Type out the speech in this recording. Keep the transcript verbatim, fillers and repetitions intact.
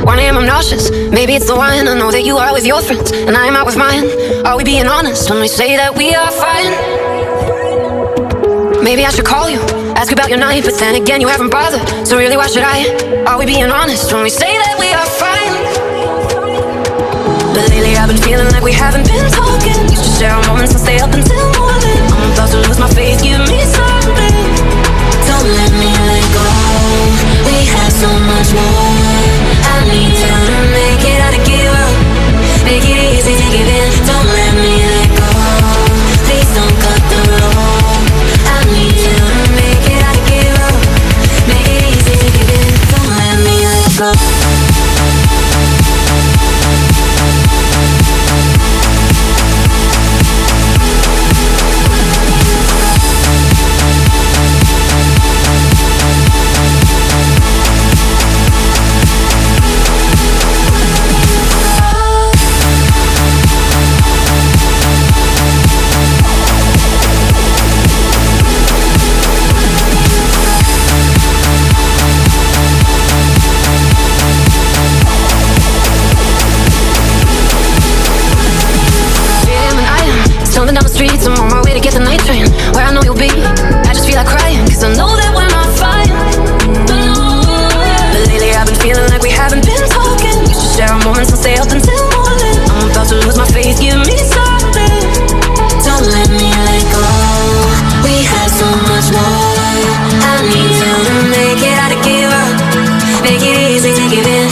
one a m I'm nauseous. Maybe it's the wine. I know that you are with your friends and I am out with mine. Are we being honest when we say that we are fine? Maybe I should call you, ask about your night, but then again you haven't bothered, so really why should I? Are we being honest when we say that we are fine? But lately I've been feeling like we haven't been talking. Used to share our moments and stay up until morning. I'm about to lose my faith, give me something. Don't let me let go, we have so much more. I need you to make it out of give up. Make it easy to give in. Don't let me let go, please don't cut the road. I need you to make it out of give up. Make it easy to give in. Don't let me let go. Jumping down the streets, I'm on my way to get the night train where I know you'll be. I just feel like crying, cause I know that we're not fine. But lately I've been feeling like we haven't been talking. Used to share our moments and stay up until morning. I'm about to lose my faith, give me something. Don't let me let go, we have so much more. I need you to make it out of give up. Make it easy to give in.